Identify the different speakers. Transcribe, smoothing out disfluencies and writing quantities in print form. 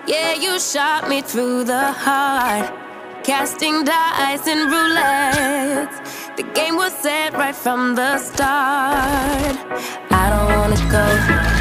Speaker 1: Yeah, you shot me through the heart, casting dice and roulette. The game was set right from the start. I don't wanna go